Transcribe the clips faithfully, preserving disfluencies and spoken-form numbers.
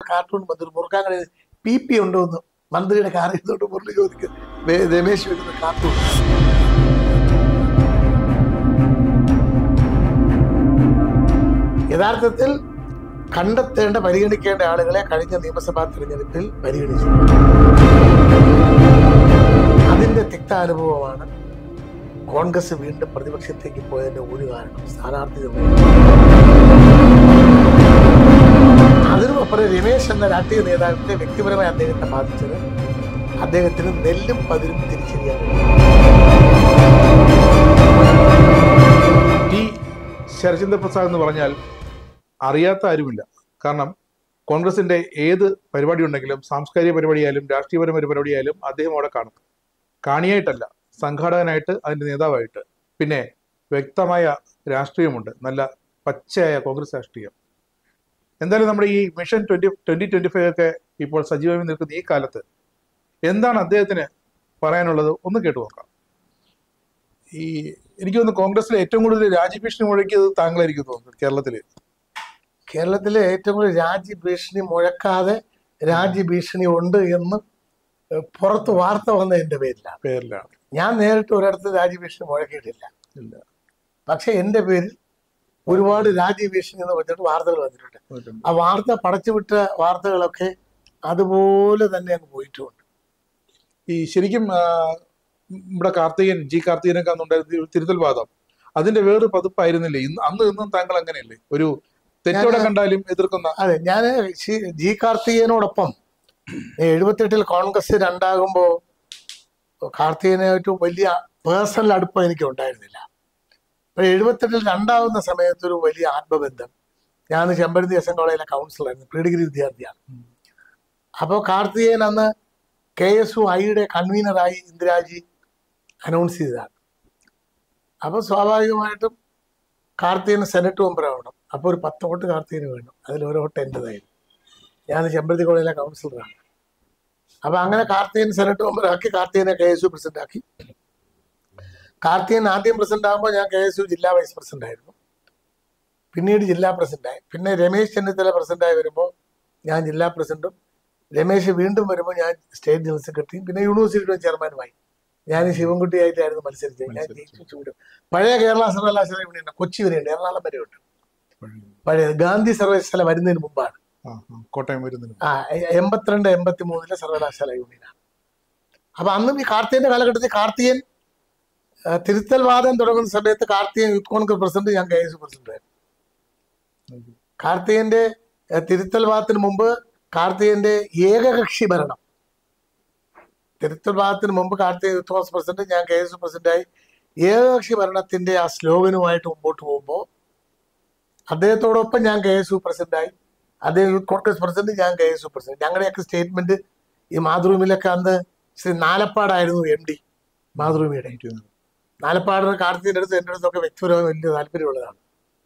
Cartoon മന്ത്രി മുറുക്കാൻ കഴിയുന്നത് P P ഉണ്ടോ എന്ന് മന്ത്രിയുടെ കാറിൽ നിന്നോട്ട് മുരളി ചോദിക്കും. രമേശ് വരുന്ന കാർട്ടൂൺ യഥാർത്ഥത്തിൽ കണ്ടെത്തേണ്ട പരിഗണിക്കേണ്ട ആളുകളെ കഴിഞ്ഞ നിയമസഭാ തെരഞ്ഞെടുപ്പിൽ പരിഗണിച്ചു. അതിന്റെ തിക്താനുഭവമാണ് കോൺഗ്രസ് വീണ്ടും പ്രതിപക്ഷത്തേക്ക് പോയതിന്റെ ഒരു കാരണം. സ്ഥാനാർത്ഥി അതിനുമപ്പുറം രമേശ് എന്ന രാഷ്ട്രീയ നേതാവിന്റെ വ്യക്തിപരമായി അദ്ദേഹത്തെ ബാധിച്ചത് അദ്ദേഹത്തിന് നെല്ലും പതിരും തിരിച്ചറിയാൻ ടി ശരചന്ദ്ര പ്രസാദ് എന്ന് പറഞ്ഞാൽ അറിയാത്ത ആരുമില്ല. കാരണം കോൺഗ്രസിന്റെ ഏത് പരിപാടി ഉണ്ടെങ്കിലും സാംസ്കാരിക പരിപാടിയായാലും രാഷ്ട്രീയപരമായ പരിപാടിയായാലും അദ്ദേഹം അവിടെ കാണും. കാണിയായിട്ടല്ല, സംഘാടകനായിട്ട്, അതിന്റെ നേതാവായിട്ട്. പിന്നെ വ്യക്തമായ രാഷ്ട്രീയമുണ്ട്, നല്ല പച്ചയായ കോൺഗ്രസ് രാഷ്ട്രീയം. എന്തായാലും നമ്മുടെ ഈ mission twenty twenty twenty five ഒക്കെ ഇപ്പോൾ സജീവമായി നിൽക്കുന്ന ഈ കാലത്ത് എന്താണ് അദ്ദേഹത്തിന് പറയാനുള്ളത് ഒന്ന് കേട്ടു നോക്കാം. ഈ എനിക്ക് തോന്നുന്നു കോൺഗ്രസിലെ ഏറ്റവും കൂടുതൽ രാജ്യഭീഷണി മുഴക്കിയത് താങ്കളായിരിക്കും തോന്നുന്നു. കേരളത്തില് കേരളത്തിലെ ഏറ്റവും കൂടുതൽ രാജ്യഭീഷണി മുഴക്കാതെ രാജ്യഭീഷണി ഉണ്ട് എന്ന് പുറത്ത് വാർത്ത വന്നതിന്റെ പേരിലാണ് പേരിലാണ് ഞാൻ നേരിട്ട് ഒരിടത്ത് രാജ്യഭീഷണി മുഴക്കിയിട്ടില്ല. പക്ഷെ എന്റെ പേരിൽ ഒരുപാട് രാജ്യഭീഷണി എന്ന് പറഞ്ഞിട്ട് വാർത്തകൾ വന്നിട്ടുണ്ട്. ആ വാർത്ത പടച്ചുവിട്ട വാർത്തകളൊക്കെ അതുപോലെ തന്നെ അങ്ങ് പോയിട്ടുമുണ്ട്. ഈ ശരിക്കും ഇവിടെ കാർത്തികൻ ജി കാർത്തികനൊക്കെ അന്നുണ്ടായിരുന്ന തിരുത്തൽ വാദം അതിന്റെ വേറൊരു പതിപ്പായിരുന്നില്ലേ? ഇന്ന് അന്ന് ഇന്നും താങ്കൾ അങ്ങനെയല്ലേ? ഒരു തെറ്റോടെ കണ്ടാലും എതിർക്കുന്ന. അതെ, ഞാൻ ജി കാർത്തികനോടൊപ്പം എഴുപത്തെട്ടിൽ കോൺഗ്രസ് രണ്ടാകുമ്പോ കാർത്തികനായിട്ട് വലിയ പേഴ്സണൽ അടുപ്പം എനിക്ക് ഉണ്ടായിരുന്നില്ല. അപ്പൊ എഴുപത്തെട്ടിൽ രണ്ടാവുന്ന സമയത്ത് ഒരു വലിയ ആത്മബന്ധം. ഞാൻ ചെമ്പരത്തി എസ് എൻ കോളേജിലെ കൗൺസിലറായിരുന്നു, പ്രീ ഡിഗ്രി വിദ്യാർത്ഥിയാണ്. അപ്പോൾ കാർത്തികൻ അന്ന് കെ എസ് യു ഐയുടെ കൺവീനറായി ഇന്ദിരാജി അനൗൺസ് ചെയ്തതാണ്. അപ്പോൾ സ്വാഭാവികമായിട്ടും കാർത്തികന് സെനറ്റ് മെമ്പറാവണം. അപ്പോൾ ഒരു പത്ത് വോട്ട് കാർത്തികന് വേണം, അതിൽ ഒരു വോട്ട് എൻ്റെതായിരുന്നു. ഞാൻ ചെമ്പരത്തി കോളേജിലെ കൗൺസിലറാണ്. അപ്പൊ അങ്ങനെ കാർത്തികൻ സെനറ്റ് മെമ്പറാക്കി, കാർത്തികനെ കെ എസ് യു പ്രസിഡന്റ് ആക്കി. കാർത്തികൻ ആദ്യം പ്രസിഡന്റ് ആകുമ്പോൾ ഞാൻ കെ എസ് യു ജില്ലാ വൈസ് പ്രസിഡന്റ് ആയിരുന്നു, പിന്നീട് ജില്ലാ പ്രസിഡന്റായി. പിന്നെ രമേശ് ചെന്നിത്തല പ്രസിഡന്റായി വരുമ്പോൾ ഞാൻ ജില്ലാ പ്രസിഡന്റും, രമേശ് വീണ്ടും വരുമ്പോൾ ഞാൻ സ്റ്റേറ്റ് ജനറൽ സെക്രട്ടറിയും, പിന്നെ യൂണിവേഴ്സിറ്റിയുടെ ചെയർമാനുമായി. ഞാൻ ശിവൻകുട്ടിയായിട്ടായിരുന്നു മത്സരിച്ചത്. ഞാൻ ജയിച്ചു ചൂട്. പഴയ കേരള സർവകലാശാല ഇവിടെ കൊച്ചി വരെയുണ്ട്, എറണാകുളം വരെ ഉണ്ട്. പഴയ ഗാന്ധി സർവകലാശാല വരുന്നതിന് മുമ്പാണ്, കോട്ടയം വരുന്നതിന്. ആ എൺപത്തിരണ്ട് എൺപത്തി മൂന്നിലെ സർവകലാശാല യൂണിയനാണ്. അപ്പൊ അന്നും ഈ കാർത്തികന്റെ കാലഘട്ടത്തിൽ കാർത്തികൻ തിരുത്തൽ വാദം തുടങ്ങുന്ന സമയത്ത് കാർത്തികൻ യൂത്ത് കോൺഗ്രസ് പ്രസിഡന്റ്, ഞാൻ കെ എസ് യു പ്രസിഡന്റ് ആയിരുന്നു. കാർത്തികന്റെ തിരുത്തൽ വാദത്തിന് മുമ്പ് കാർത്തികന്റെ ഏകകക്ഷി ഭരണം, തിരുത്തൽ വാദത്തിന് മുമ്പ് കാർത്തിക യൂത്ത് കോൺഗ്രസ് പ്രസിഡന്റ്, ഞാൻ കെ എസ് യു പ്രസിഡന്റായി. ഏകകക്ഷി ഭരണത്തിന്റെ ആ സ്ലോഗനുമായിട്ട് മുമ്പോട്ട് പോകുമ്പോൾ അദ്ദേഹത്തോടൊപ്പം ഞാൻ കെ എസ് യു പ്രസിഡന്റായി. അദ്ദേഹം യൂത്ത് കോൺഗ്രസ് പ്രസിഡന്റ്, ഞാൻ കെ എസ് യു പ്രസിഡന്റ്. ഞങ്ങളുടെയൊക്കെ സ്റ്റേറ്റ്മെന്റ് ഈ മാതൃഭൂമിയിലൊക്കെ അന്ന് ശ്രീ നാലപ്പാടായിരുന്നു എം ഡി മാതൃഭൂമിയുടെ. നാലപ്പാടിന് കാർത്തികന്റെ അടുത്ത് എൻ്റെ അടുത്തൊക്കെ വ്യക്തിപരമായി വലിയ താല്പര്യമുള്ളതാണ്.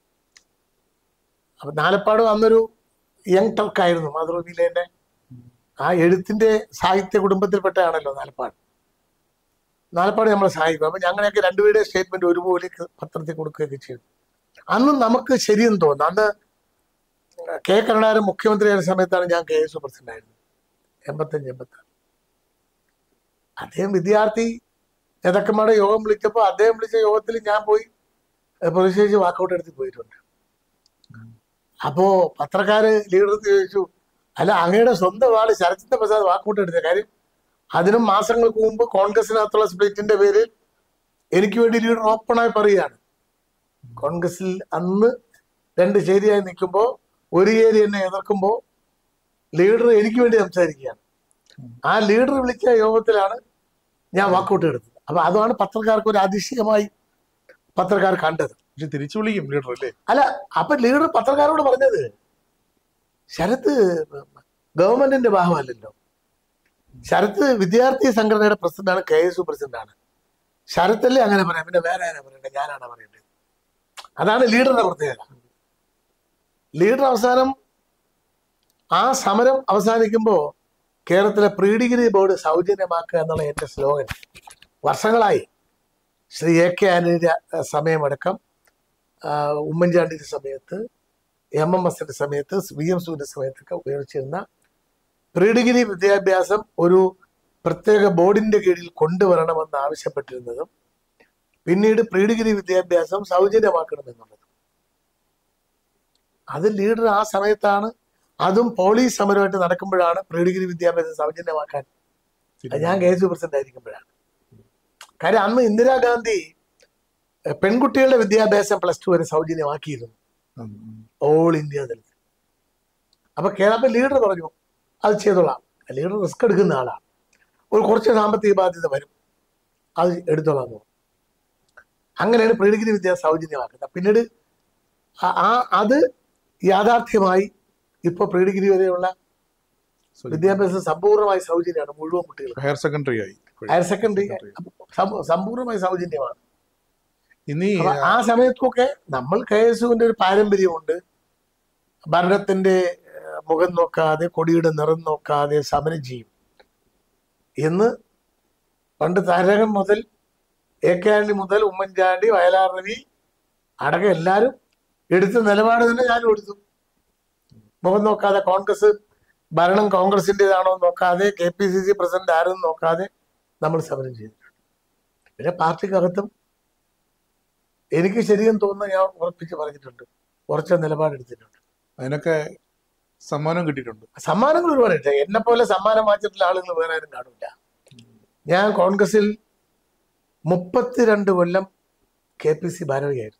അപ്പൊ നാലപ്പാട് അന്നൊരു യങ് ടർക്കായിരുന്നു മാതൃഭൂമിയിലെ. തന്നെ ആ എഴുത്തിന്റെ സാഹിത്യ കുടുംബത്തിൽപ്പെട്ടതാണല്ലോ നാലപ്പാട്. നാലപ്പാട് നമ്മളെ സഹായിക്കും. അപ്പൊ ഞങ്ങളെയൊക്കെ രണ്ടുപേരുടെ സ്റ്റേറ്റ്മെന്റ് ഒരുപോലെ പത്രത്തിൽ കൊടുക്കുകയൊക്കെ ചെയ്തു. അന്നും നമുക്ക് ശരിയെന്ന് തോന്നുന്നു. അന്ന് കെ കരുണാകരൻ മുഖ്യമന്ത്രിയായ സമയത്താണ് ഞാൻ കെ എസ് യു പ്രസിഡന്റ് ആയിരുന്നത്, എൺപത്തഞ്ച് എൺപത്തി ആറ്. അദ്ദേഹം വിദ്യാർത്ഥി നേതാക്കന്മാരുടെ യോഗം വിളിച്ചപ്പോൾ അദ്ദേഹം വിളിച്ച യോഗത്തിൽ ഞാൻ പോയി പ്രതിഷേധിച്ച് വാക്കൗട്ട് എടുത്ത് പോയിട്ടുണ്ട്. അപ്പോ പത്രക്കാര് ലീഡർ ചോദിച്ചു, അല്ല അങ്ങയുടെ സ്വന്തം ആള് ശരത്ചന്ദ്ര പ്രസാദ് വാക്കൗട്ട് എടുത്ത കാര്യം? അതിനും മാസങ്ങൾക്ക് മുമ്പ് കോൺഗ്രസിനകത്തുള്ള സ്പ്ലിറ്റിന്റെ പേരിൽ എനിക്ക് വേണ്ടി ലീഡർ ഓപ്പണായി പറയുകയാണ്. കോൺഗ്രസിൽ അന്ന് രണ്ട് ചേരിയായി നിൽക്കുമ്പോൾ ഒരു ചേരി എന്നെ എതിർക്കുമ്പോൾ ലീഡർ എനിക്ക് വേണ്ടി സംസാരിക്കുകയാണ്. ആ ലീഡർ വിളിച്ച യോഗത്തിലാണ് ഞാൻ വാക്കൗട്ട് എടുത്തത്. അപ്പൊ അതാണ് പത്രക്കാർക്ക് ഒരു അതിശയമായി പത്രക്കാർ കണ്ടത്. തിരിച്ചു വിളിക്കും ലീഡർ അല്ലേ? അല്ല, അപ്പൊ ലീഡർ പത്രക്കാരോട് പറഞ്ഞത്, ശരത്ത് ഗവൺമെന്റിന്റെ ഭാഗമല്ലല്ലോ, ശരത്ത് വിദ്യാർത്ഥി സംഘടനയുടെ പ്രസിഡന്റാണ്, കെ എസ് യു പ്രസിഡന്റാണ്. ശരത്തല്ലേ അങ്ങനെ പറയാം, പിന്നെ വേറെ ആരാ പറയണ്ടത്? ഞാനാണ് പറയേണ്ടത്. അതാണ് ലീഡറുടെ പ്രത്യേകത. ലീഡർ അവസാനം ആ സമരം അവസാനിക്കുമ്പോ കേരളത്തിലെ പ്രീ ഡിഗ്രി ബോർഡ് സൗജന്യമാക്കുക എന്നുള്ള എന്റെ സ്ലോഗൻ വർഷങ്ങളായി. ശ്രീ എ കെ ആന്റണിയുടെ സമയമടക്കം ഉമ്മൻചാണ്ടിയുടെ സമയത്ത് എം എം എസിന്റെ സമയത്ത് വി എം സുവിന്റെ സമയത്തൊക്കെ ഉപയോഗിച്ചിരുന്ന പ്രീ ഡിഗ്രി വിദ്യാഭ്യാസം ഒരു പ്രത്യേക ബോർഡിന്റെ കീഴിൽ കൊണ്ടുവരണമെന്ന് ആവശ്യപ്പെട്ടിരുന്നതും പിന്നീട് പ്രീ ഡിഗ്രി വിദ്യാഭ്യാസം സൗജന്യമാക്കണമെന്നുള്ളത്. അത് ലീഡർ ആ സമയത്താണ്, അതും പോലീസ് സമരമായിട്ട് നടക്കുമ്പോഴാണ് പ്രീ ഡിഗ്രി വിദ്യാഭ്യാസം സൗജന്യമാക്കാൻ ഞാൻ കെ എസ് യു പ്രസിഡന്റ് ആയിരിക്കുമ്പോഴാണ്. കാര്യം അന്ന് ഇന്ദിരാഗാന്ധി പെൺകുട്ടികളുടെ വിദ്യാഭ്യാസം പ്ലസ് ടു വരെ സൗജന്യമാക്കിയിരുന്നു ഓൾ ഇന്ത്യ തലത്തിൽ. അപ്പൊ കേരള ലീഡർ പറഞ്ഞു അത് ചെയ്തോളാം. ലീഡർ റിസ്ക് എടുക്കുന്ന ആളാണ്, ഒരു കുറച്ച് സാമ്പത്തിക ബാധ്യത വരും, അത് എടുത്തോളാം എന്ന് പറഞ്ഞു. അങ്ങനെയാണ് പ്രീ ഡിഗ്രി വിദ്യാഭ്യാസം സൗജന്യമാക്കുന്നത്. പിന്നീട് ആ അത് യാഥാർത്ഥ്യമായി ഇപ്പൊ പ്രീ ഡിഗ്രി വരെയുള്ള വിദ്യാഭ്യാസം സമ്പൂർണ്ണമായി സൗജന്യമാണ് മുഴുവൻ കുട്ടികൾക്ക്. ഹയർ സെക്കൻഡറി ആയി ഹയർ സെക്കൻഡറി സമ്പൂർണ്ണമായി സൗജന്യമാണ്. ഇനി ആ സമയത്തൊക്കെ നമ്മൾ കെ എസ് യുവിന്റെ ഒരു പാരമ്പര്യമുണ്ട്. ഭരണത്തിന്റെ മുഖം നോക്കാതെ കൊടിയുടെ നിറം നോക്കാതെ സമരം ചെയ്യും എന്ന് പണ്ട് താരകം മുതൽ എ കെ ആന്റണി മുതൽ ഉമ്മൻചാണ്ടി, വയലാർ രവി അടക്കം എല്ലാവരും എടുത്ത നിലപാട് തന്നെ ഞാനും എടുത്തു. മുഖം നോക്കാതെ കോൺഗ്രസ് ഭരണം കോൺഗ്രസിൻ്റെതാണോ നോക്കാതെ, K P C C president ആരെന്ന് നോക്കാതെ നമ്മൾ സമരം ചെയ്തിട്ടുണ്ട്. പിന്നെ പാർട്ടിക്കകത്തും എനിക്ക് ശരിയെന്ന് തോന്നുന്ന ഞാൻ ഉറപ്പിച്ച് പറഞ്ഞിട്ടുണ്ട്, ഉറച്ച നിലപാടെടുത്തിട്ടുണ്ട്. അതിനൊക്കെ സമ്മാനം കിട്ടിയിട്ടുണ്ട്. സമ്മാനങ്ങൾ ഒരുപാട് കിട്ടും. എന്നെ പോലെ സമ്മാനം വാങ്ങിച്ചിട്ടുള്ള ആളുകൾ വേറെ ആരും കാണില്ല. ഞാൻ കോൺഗ്രസിൽ മുപ്പത്തിരണ്ട് കൊല്ലം കെ പി സി ഭാരവാഹിയായിരുന്നു.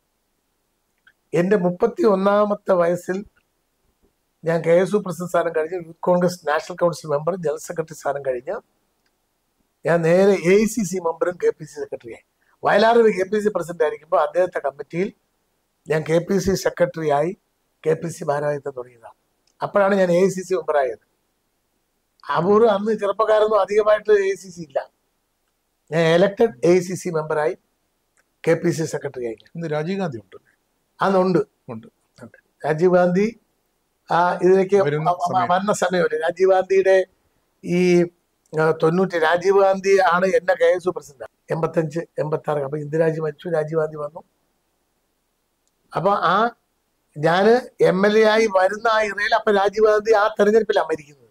എൻ്റെ മുപ്പത്തി ഒന്നാമത്തെ വയസ്സിൽ ഞാൻ കെ എസ് യു പ്രസിഡന്റ് സ്ഥാനം കഴിഞ്ഞ് youth Congress national council member, general secretary സ്ഥാനം കഴിഞ്ഞ് ഞാൻ നേരെ എ ഐ സി സി മെമ്പറും കെ പി സി സെക്രട്ടറിയായി. Vayalar K P C president ആയിരിക്കുമ്പോൾ അദ്ദേഹത്തെ കമ്മിറ്റിയിൽ ഞാൻ കെ പി സി സെക്രട്ടറി ആയി കെ പി സി ഭാരവാഹിത്വം തുടങ്ങിയതാണ്. അപ്പോഴാണ് ഞാൻ എ ഐ സി സി മെമ്പറായത്. അപൂർവം അന്ന് ചെറുപ്പക്കാരൊന്നും അധികമായിട്ട് എ ഐ സി സി ഇല്ല. ഞാൻ elected A I C C മെമ്പറായി കെ പി സി സെക്രട്ടറി ആയി. ഇന്ന് രാജീവ് ഗാന്ധി ഉണ്ട്, അന്നുണ്ട് ഉണ്ട് രാജീവ് ഗാന്ധി ആ ഇതിലേക്ക് വന്ന സമയമല്ലേ. രാജീവ് ഗാന്ധിയുടെ ഈ തൊണ്ണൂറ്റി രാജീവ് ഗാന്ധി ആണ് എന്നെ കെ എസ് യു പ്രസിഡന്റ്. എൺപത്തഞ്ച് എൺപത്തി ആറ് അപ്പൊ ഇന്ദിരാജി മരിച്ചു, രാജീവ് ഗാന്ധി വന്നു. അപ്പൊ ആ ഞാന് എം എൽ എ ആയി വരുന്ന ആ ഇറയിൽ അപ്പൊ രാജീവ് ഗാന്ധി ആ തെരഞ്ഞെടുപ്പിലാണ് മരിക്കുന്നത്.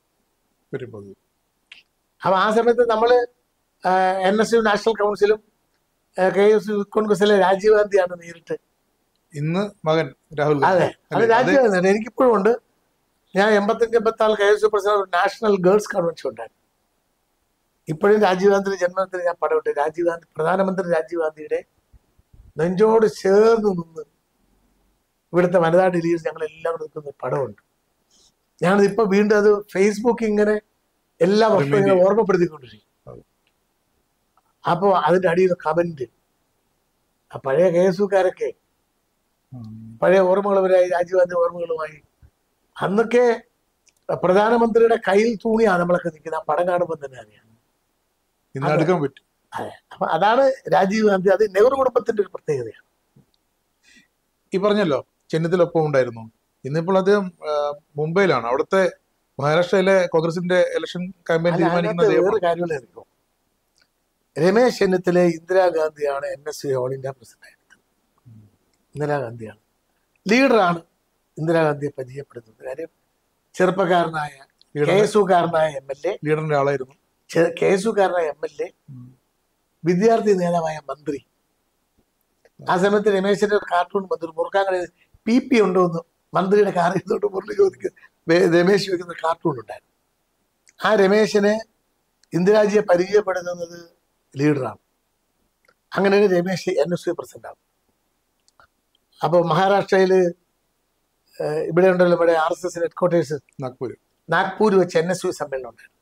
അപ്പൊ ആ സമയത്ത് നമ്മള് എൻ എസ് യു നാഷണൽ കൗൺസിലും കെ എസ് യു യൂത്ത് കോൺഗ്രസിലെ രാജീവ് ഗാന്ധിയാണ് നേരിട്ട്. ഇന്ന് മകൻ രാഹുൽ. അതെ, അത് രാജീവ് ഗാന്ധി എനിക്കിപ്പോഴും ഉണ്ട്. ഞാൻ എൺപത്തഞ്ച് എൺപത്തി ആറ് K S U president national girls convention ഉണ്ടായിരുന്നു. ഇപ്പോഴും രാജീവ് ഗാന്ധിയുടെ ജന്മദിനത്തിൽ ഞാൻ പടമിട്ട് രാജീവ് ഗാന്ധി പ്രധാനമന്ത്രി രാജീവ് ഗാന്ധിയുടെ നെഞ്ചോട് ചേർന്ന് നിന്ന് ഇവിടുത്തെ വനിതാ ഡൽഹിയിൽ ഞങ്ങൾ എല്ലാവരും നിൽക്കുന്ന പടമുണ്ട്. ഞാനത് ഇപ്പൊ വീണ്ടും അത് ഫേസ്ബുക്ക് ഇങ്ങനെ എല്ലാ വർഷവും ഇങ്ങനെ ഓർമ്മപ്പെടുത്തിക്കൊണ്ടിരിക്കും. അപ്പോ അതിന്റെ അടിയിൽ കമന്റ് ആ പഴയ കെ എസ് യുക്കാരൊക്കെ പഴയ ഓർമ്മകളുമായി രാജീവ് ഗാന്ധി ഓർമ്മകളുമായി അന്നൊക്കെ പ്രധാനമന്ത്രിയുടെ കയ്യിൽ തൂണിയാണ് നമ്മളൊക്കെ നിൽക്കുന്നത്. ആ പടം കാണുമ്പോൾ തന്നെ അറിയാം. എടുക്കാൻ പറ്റും. അതെ, അപ്പൊ അതാണ് രാജീവ് ഗാന്ധി. അത് നെഹ്റു കുടുംബത്തിന്റെ ഒരു പ്രത്യേകതയാണ്. ഈ പറഞ്ഞല്ലോ ചെന്നിത്തലൊപ്പം ഉണ്ടായിരുന്നു. ഇന്നിപ്പോൾ അദ്ദേഹം മുംബൈയിലാണ്. അവിടുത്തെ മഹാരാഷ്ട്രയിലെ കോൺഗ്രസിന്റെ ഇലക്ഷൻ ക്യാമ്പയിൻ തീരുമാനിക്കുന്നത് വേറെ കാര്യങ്ങളായിരിക്കും. രമേശ് ചെന്നിത്തല ഇന്ദിരാഗാന്ധിയാണ് N S U all India president ആയിരുന്നത്. ഇന്ദിരാഗാന്ധിയാണ് ലീഡറാണ് ഇന്ദിരാഗാന്ധിയെ പരിചയപ്പെടുത്തുന്നത്. കാര്യം ചെറുപ്പക്കാരനായ കെ എസ് യുക്കാരനായ എം എൽ എ ലീഡറിന്റെ ആളായിരുന്നു. കെ എസ് യുക്കാരനായ എം എൽ എ, വിദ്യാർത്ഥി നേതാവായ മന്ത്രി. ആ സമയത്ത് രമേശിന്റെ ഒരു കാർട്ടൂൺ മന്ത്രി മുറുക്കാങ്കടയിൽ പി പി ഉണ്ടോ എന്ന് മന്ത്രിയുടെ കാറിൽ നിന്നോട്ട് മുരളി ചോദിക്കുന്ന രമേശ് ചോദിക്കുന്ന കാർട്ടൂൺ ഉണ്ടായിരുന്നു. ആ രമേശിനെ ഇന്ദിരാജിയെ പരിചയപ്പെടുത്തുന്നത് ലീഡറാണ്. അങ്ങനെയാണ് Ramesh N S U president ആവും. അപ്പോൾ മഹാരാഷ്ട്രയിൽ ഇവിടെ ഉണ്ടല്ലോ, ഇവിടെ R S S headquarters Nagpur Nagpur വെച്ച് എൻ എസ് യു സമ്മേളനം ഉണ്ടായിരുന്നു.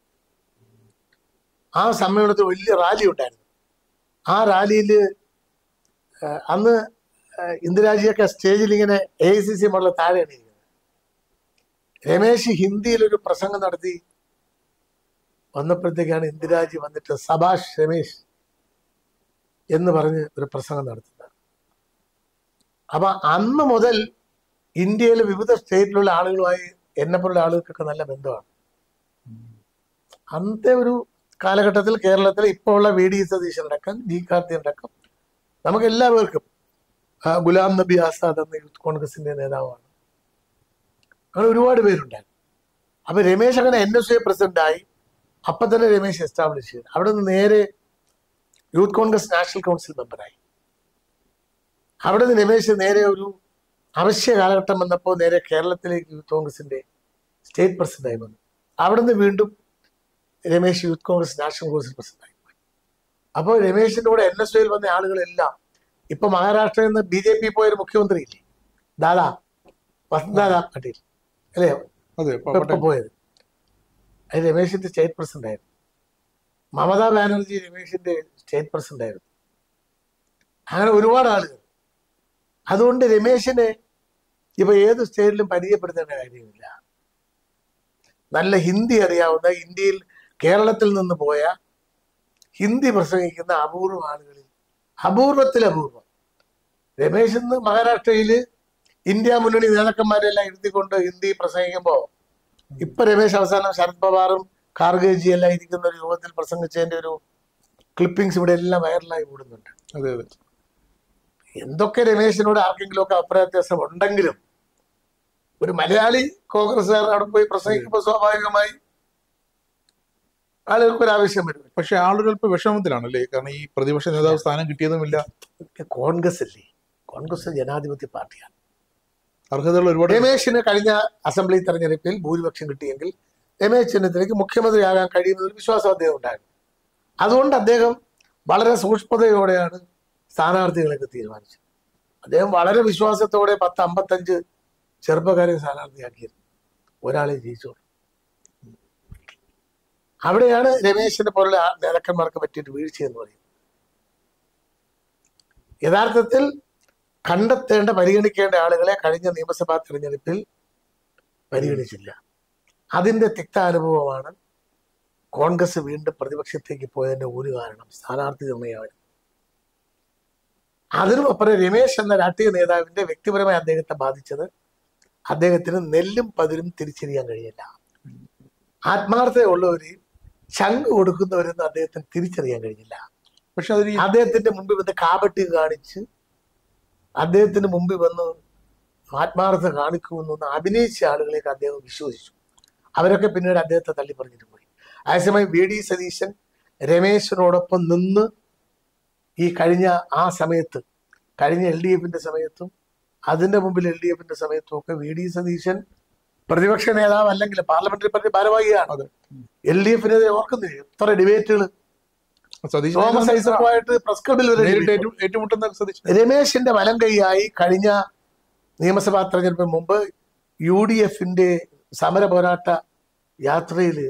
ആ സമ്മേളനത്തിൽ വലിയ റാലി ഉണ്ടായിരുന്നു. ആ റാലിയിൽ അന്ന് ഇന്ദിരാജിയൊക്കെ സ്റ്റേജിൽ ഇങ്ങനെ A I C C model താഴെയാണ് ഇരിക്കുന്നത്. രമേശ് ഹിന്ദിയിലൊരു പ്രസംഗം നടത്തി വന്നപ്പോഴത്തേക്കാണ് ഇന്ദിരാജി വന്നിട്ട് സബാഷ് രമേശ് എന്ന് പറഞ്ഞ് ഒരു പ്രസംഗം നടത്തുന്നത്. അപ്പൊ അന്ന് മുതൽ ഇന്ത്യയിലെ വിവിധ സ്റ്റേറ്റിലുള്ള ആളുകളുമായി എന്നെപ്പോലുള്ള ആളുകൾക്കൊക്കെ നല്ല ബന്ധമാണ്. അന്നത്തെ ഒരു കാലഘട്ടത്തിൽ കേരളത്തിൽ ഇപ്പോൾ ഉള്ള വി ഡി സതീശനടക്കം ജി കാർത്തിയനടക്കം നമുക്ക് എല്ലാവർക്കും ഗുലാം നബി ആസാദ് എന്ന യൂത്ത് കോൺഗ്രസിന്റെ നേതാവാണ്. അങ്ങനെ ഒരുപാട് പേരുണ്ടായിരുന്നു. അപ്പൊ രമേശ് അങ്ങനെ എൻ എസ് യു പ്രസിഡന്റായി. അപ്പൊ തന്നെ രമേശ് എസ്റ്റാബ്ലിഷ് ചെയ്തു. അവിടെ നിന്ന് നേരെ യൂത്ത് കോൺഗ്രസ് നാഷണൽ കൗൺസിൽ മെമ്പറായി. അവിടെ നിന്ന് രമേശ് നേരെ ഒരു അവശ്യ കാലഘട്ടം വന്നപ്പോൾ നേരെ കേരളത്തിലേക്ക് യൂത്ത് കോൺഗ്രസിന്റെ സ്റ്റേറ്റ് പ്രസിഡന്റായി വന്നു. അവിടെ നിന്ന് വീണ്ടും Ramesh youth Congress national council പ്രസിഡന്റായി. അപ്പോൾ രമേശിന്റെ കൂടെ എൻ എസ് യുയിൽ വന്ന ആളുകളെല്ലാം ഇപ്പൊ മഹാരാഷ്ട്രയിൽ നിന്ന് ബി ജെ പി പോയൊരു മുഖ്യമന്ത്രി ഇല്ലേ, ദാദാ വസന്തദാദാ പട്ടേൽ അല്ലേ പോയത്, അത് രമേശിന്റെ സ്റ്റേറ്റ് പ്രസിഡന്റ് ആയിരുന്നു. മമതാ ബാനർജി രമേശിന്റെ സ്റ്റേറ്റ് പ്രസിഡന്റ് ആയിരുന്നു. അങ്ങനെ ഒരുപാട് ആളുകൾ. അതുകൊണ്ട് രമേശിനെ ഇപ്പൊ ഏത് സ്റ്റേറ്റിലും പരിചയപ്പെടുത്തേണ്ട കാര്യമില്ല. നല്ല ഹിന്ദി അറിയാവുന്ന, ഇന്ത്യയിൽ കേരളത്തിൽ നിന്ന് പോയ ഹിന്ദി പ്രസംഗിക്കുന്ന അപൂർവ ആളുകളിൽ അപൂർവത്തിൽ അപൂർവം. രമേശ് ഇന്ന് മഹാരാഷ്ട്രയില് ഇന്ത്യ മുന്നണി നേതാക്കന്മാരെല്ലാം ഇരുത്തിക്കൊണ്ട് ഹിന്ദി പ്രസംഗിക്കുമ്പോ ഇപ്പൊ രമേശ് അവസാനം ശരത് പവാറും ഖാർഗേജി എല്ലാം ഇരിക്കുന്ന ഒരു യോഗത്തിൽ പ്രസംഗിച്ചതിന്റെ ഒരു ക്ലിപ്പിംഗ്സ് ഇവിടെ എല്ലാം വൈറലായി കൂടുന്നുണ്ട്. അതെ അതെ എന്തൊക്കെ രമേശിനോട് ആർക്കെങ്കിലും ഒക്കെ അഭിപ്രായ വ്യത്യാസം ഉണ്ടെങ്കിലും ഒരു മലയാളി കോൺഗ്രസ്സുകാർ അവിടെ പോയി പ്രസംഗിക്കുമ്പോൾ സ്വാഭാവികമായി ആളുകൾക്ക് ഒരു ആവശ്യം വരും. പക്ഷെ ആളുകൾ ഇപ്പൊ വിഷമത്തിലാണല്ലേ, കാരണം ഈ പ്രതിപക്ഷ നേതാവ് സ്ഥാനം കിട്ടിയതുമില്ല. കോൺഗ്രസ് അല്ലേ, കോൺഗ്രസ് ജനാധിപത്യ പാർട്ടിയാണ്. അർഹതയുള്ള ഒരുപാട്. രമേശിന് കഴിഞ്ഞ അസംബ്ലി തെരഞ്ഞെടുപ്പിൽ ഭൂരിപക്ഷം കിട്ടിയെങ്കിൽ രമേശ് ചെന്നിത്തലയ്ക്ക് മുഖ്യമന്ത്രിയാകാൻ കഴിയുന്നൊരു വിശ്വാസം അദ്ദേഹം ഉണ്ടായിരുന്നു. അതുകൊണ്ട് അദ്ദേഹം വളരെ സൂക്ഷ്മതയോടെയാണ് സ്ഥാനാർത്ഥികളൊക്കെ തീരുമാനിച്ചത്. അദ്ദേഹം വളരെ വിശ്വാസത്തോടെ പത്ത് അമ്പത്തഞ്ച് ചെറുപ്പക്കാരെ സ്ഥാനാർത്ഥിയാക്കിയിരുന്നു. ഒരാളെ ജയിച്ചോളൂ. അവിടെയാണ് രമേശിനെ പോലുള്ള നേതാക്കന്മാർക്ക് പറ്റിയിട്ട് വീഴ്ചയെന്ന് പറയുന്നത്. യഥാർത്ഥത്തിൽ കണ്ടെത്തേണ്ട, പരിഗണിക്കേണ്ട ആളുകളെ കഴിഞ്ഞ നിയമസഭാ തെരഞ്ഞെടുപ്പിൽ പരിഗണിച്ചില്ല. അതിന്റെ തിക്താനുഭവമാണ് കോൺഗ്രസ് വീണ്ടും പ്രതിപക്ഷത്തേക്ക് പോയതിന്റെ ഒരു കാരണം സ്ഥാനാർത്ഥി നിർണയമാണ്. അതിനും അപ്പുറം രമേശ് എന്ന രാഷ്ട്രീയ നേതാവിന്റെ വ്യക്തിപരമായി അദ്ദേഹത്തെ ബാധിച്ചത് അദ്ദേഹത്തിന് നെല്ലും പതിരും തിരിച്ചറിയാൻ കഴിയില്ല. ആത്മാർത്ഥതയുള്ളവര് ചങ്ക് കൊടുക്കുന്നവരെന്ന് അദ്ദേഹത്തിന് തിരിച്ചറിയാൻ കഴിഞ്ഞില്ല. പക്ഷെ അതിന് അദ്ദേഹത്തിന്റെ മുമ്പിൽ വന്ന് കാപട്ടി കാണിച്ച് അദ്ദേഹത്തിന് മുമ്പിൽ വന്ന് ആത്മാർത്ഥത കാണിക്കുമെന്നൊന്ന് അഭിനയിച്ച ആളുകളേക്ക് അദ്ദേഹം വിശ്വസിച്ചു. അവരൊക്കെ പിന്നീട് അദ്ദേഹത്തെ തള്ളി പറഞ്ഞിട്ട് പോയി. അതേസമയം വി ഡി സതീശൻ രമേശിനോടൊപ്പം നിന്ന് ഈ കഴിഞ്ഞ ആ സമയത്ത്, കഴിഞ്ഞ എൽ ഡി എഫിന്റെ സമയത്തും അതിന്റെ മുമ്പിൽ എൽ ഡി എഫിന്റെ സമയത്തും ഒക്കെ വി ഡി സതീശൻ പ്രതിപക്ഷ നേതാവ് അല്ലെങ്കിൽ പാർലമെന്ററി പാർട്ടി ഭാരവാഹിയാണ്. എൽ ഡി എഫിനെതിരെ ഓർക്കുന്നില്ല എത്ര ഡിബേറ്റുകൾ തോമസ് ഐസക്കുമായിട്ട് പ്രസ് ക്ലബിൽ ഏറ്റുമുട്ടുന്ന രമേശിന്റെ വലം കൈയായി കഴിഞ്ഞ നിയമസഭാ തെരഞ്ഞെടുപ്പിന് മുമ്പ് യു ഡി എഫിന്റെ സമര പോരാട്ട യാത്രയിൽ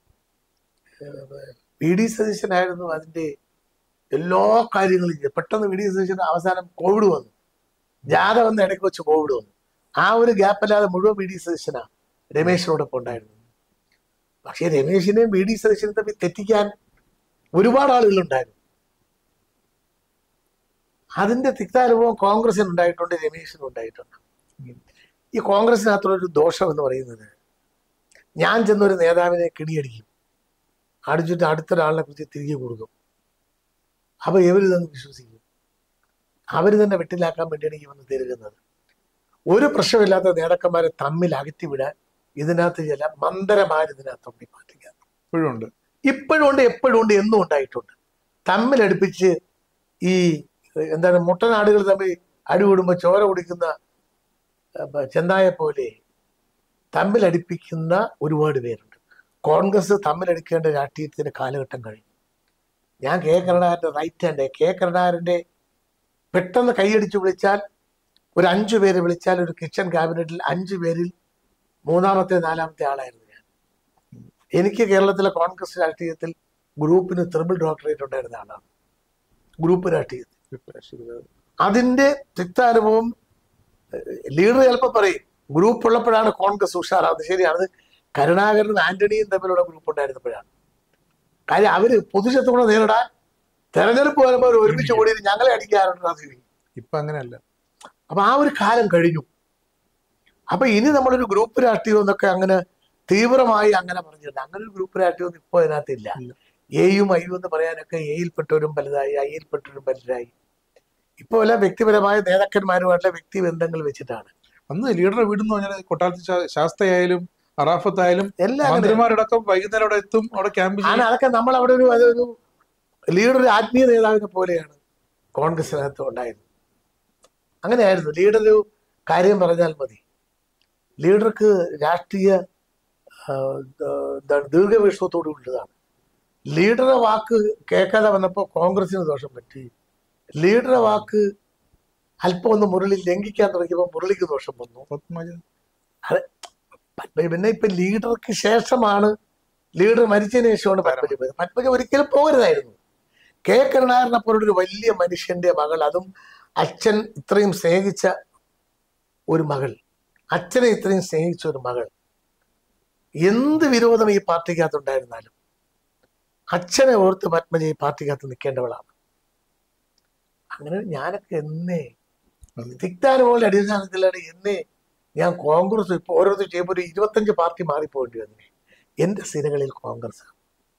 വി ഡി സതീശനായിരുന്നു അതിന്റെ എല്ലാ കാര്യങ്ങളും. പെട്ടെന്ന് വി ഡി സതീശന് അവസാനം കോവിഡ് വന്നു, ജാഥ വന്ന് ഇടയ്ക്ക് വെച്ച് കോവിഡ് വന്നു. ആ ഒരു ഗ്യാപ്പല്ലാതെ മുഴുവൻ വി ഡി സതീശനാ രമേശിനോടൊപ്പം ഉണ്ടായിരുന്നു. പക്ഷെ രമേശിനെയും വി ഡി സതീശനെ തമ്മിൽ തെറ്റിക്കാൻ ഒരുപാട് ആളുകളുണ്ടായിരുന്നു. അതിന്റെ തിക്താനുഭവം കോൺഗ്രസിന് ഉണ്ടായിട്ടുണ്ട്, രമേശിനും ഉണ്ടായിട്ടുണ്ട്. ഈ കോൺഗ്രസിനകത്തുള്ളൊരു ദോഷം എന്ന് പറയുന്നത്, ഞാൻ ചെന്നൊരു നേതാവിനെ കിണിയടിക്കും, അടിച്ചിട്ട് അടുത്തൊരാളിനെ കുറിച്ച് തിരികെ കൊടുക്കും. അപ്പൊ ഇവർ ഇതൊന്ന് വിശ്വസിക്കും. അവർ തന്നെ വെട്ടിലാക്കാൻ വേണ്ടിയാണ് ഈ വന്ന് തിരുകുന്നത്. ഒരു പ്രശ്നമില്ലാത്ത നേതാക്കന്മാരെ തമ്മിൽ അകറ്റിവിടാൻ ഇതിനകത്ത് ചില മന്ദരമാര് ഇതിനകത്ത് ഉണ്ടി മാറ്റിക്കാൻ ഇപ്പോഴുണ്ട് ഇപ്പോഴും ഉണ്ട്, എപ്പോഴും ഉണ്ട്, എന്നും ഉണ്ടായിട്ടുണ്ട്. തമ്മിലടുപ്പിച്ച് ഈ എന്താണ് മുട്ടനാടുകൾ തമ്മിൽ അടികൂടുമ്പോൾ ചോര കുടിക്കുന്ന ചെന്നായെ പോലെ തമ്മിലടിപ്പിക്കുന്ന ഒരുപാട് പേരുണ്ട്. കോൺഗ്രസ് തമ്മിലടിക്കേണ്ട രാഷ്ട്രീയത്തിന്റെ കാലഘട്ടം കഴിഞ്ഞു. ഞാൻ കെ കരുണാകരന്റെ റൈറ്റ് ഹാൻഡ്, കെ കരുണാകരന്റെ പെട്ടെന്ന് കൈയടിച്ചു വിളിച്ചാൽ ഒരു അഞ്ചു പേരെ വിളിച്ചാൽ ഒരു കിച്ചൺ ക്യാബിനറ്റിൽ അഞ്ചു പേരിൽ മൂന്നാമത്തെ നാലാമത്തെ ആളായിരുന്നു ഞാൻ. എനിക്ക് കേരളത്തിലെ കോൺഗ്രസ് രാഷ്ട്രീയത്തിൽ ഗ്രൂപ്പിന് ത്രിപിൾ ഡോക്ടറേറ്റ് ഉണ്ടായിരുന്ന ആളാണ്. ഗ്രൂപ്പ് രാഷ്ട്രീയത്തിൽ അതിന്റെ തിക്താനുഭവം ലീഡർ ചിലപ്പോൾ പറയും ഗ്രൂപ്പ് ഉള്ളപ്പോഴാണ് കോൺഗ്രസ് ഉഷാറാവുന്നത്. ശരിയാണ്, കരുണാകരനും ആന്റണിയും തമ്മിലുള്ള ഗ്രൂപ്പ് ഉണ്ടായിരുന്നപ്പോഴാണ്. കാര്യം അവര് പൊതുശത്രുക്കളെ നേരിടാൻ തെരഞ്ഞെടുപ്പ് വരുമ്പോൾ അവർ ഒരുമിച്ച് കൂടി ഞങ്ങളെ അടിക്കാറുണ്ട്. ഇപ്പൊ അങ്ങനെയല്ല. അപ്പൊ ആ ഒരു കാലം കഴിഞ്ഞു. അപ്പൊ ഇനി നമ്മളൊരു ഗ്രൂപ്പ് രാഷ്ട്രീയം എന്നൊക്കെ അങ്ങനെ തീവ്രമായി അങ്ങനെ പറഞ്ഞിട്ടുണ്ട്. അങ്ങനെ ഒരു ഗ്രൂപ്പ് രാഷ്ട്രീയം ഇപ്പൊ അതിനകത്തില്ല. എയും ഐയും എന്ന് പറയാനൊക്കെ എയിൽപ്പെട്ടവരും പലതായി, ഐയിൽപ്പെട്ടവരും പലരായി. ഇപ്പൊ എല്ലാം വ്യക്തിപരമായ നേതാക്കന്മാരുമായിട്ടുള്ള വ്യക്തി ബന്ധങ്ങൾ വെച്ചിട്ടാണ്. അന്ന് ലീഡറെ വീടെന്ന് പറഞ്ഞാൽ കൊട്ടാരത്തിൽ ശാ- ശാസ്തയായാലും അറാഫത്തായാലും എല്ലാം അങ്ങനെ മന്ത്രിമാരടക്കം വൈകുന്നേരം അവിടെ എത്തും, അവിടെ ക്യാമ്പ് ചെയ്യും. ആണ്. അതൊക്കെ നമ്മൾ അവിടെ ഒരു അതൊരു ലീഡർ ഒരു ആത്മീയ നേതാവിനെ പോലെയാണ് കോൺഗ്രസിനകത്ത് ഉണ്ടായിരുന്നത്. അങ്ങനെയായിരുന്നു. ലീഡർ ഒരു കാര്യം പറഞ്ഞാൽ മതി. ലീഡർക്ക് രാഷ്ട്രീയ ആ, എന്താണ് ദീർഘവീക്ഷണത്തോടു ഉള്ളതാണ്. ലീഡറുടെ വാക്ക് കേൾക്കാതെ വന്നപ്പോൾ കോൺഗ്രസിന് ദോഷം പറ്റി. ലീഡറുടെ വാക്ക് അല്പം ഒന്ന് മുരളി ലംഘിക്കാൻ തുടങ്ങിയപ്പോൾ മുരളിക്ക് ദോഷം വന്നു. പത്മജ അത് പത്മജ പിന്നെ ഇപ്പൊ ലീഡർക്ക് ശേഷമാണ്, ലീഡർ മരിച്ചതിന് ശേഷമാണ് പത്മജ പോയത്. പത്മജ ഒരിക്കലും പോകരുതായിരുന്നു. കെ കരുണാകരനെ പോലൊരു വലിയ മനുഷ്യന്റെ മകൾ, അതും അച്ഛൻ ഇത്രയും സ്നേഹിച്ച ഒരു മകൾ, അച്ഛനെ ഇത്രയും സ്നേഹിച്ച ഒരു മകൾ, എന്ത് വിരോധം ഈ പാർട്ടിക്കകത്തുണ്ടായിരുന്നാലും അച്ഛനെ ഓർത്ത് പത്മജ ഈ പാർട്ടിക്കകത്ത് നിൽക്കേണ്ടവളാണ്. അങ്ങനെ ഞാനൊക്കെ എന്നേ തിക്താനുഭവങ്ങളുടെ അടിസ്ഥാനത്തിലാണ് എന്നെ ഞാൻ കോൺഗ്രസ് ഇപ്പൊ ഓരോരുത്തർ ചെയ്യുമ്പോൾ ഒരു ഇരുപത്തഞ്ച് പാർട്ടി മാറിപ്പോകേണ്ടി വന്നു. എന്റെ സിരകളിൽ കോൺഗ്രസ്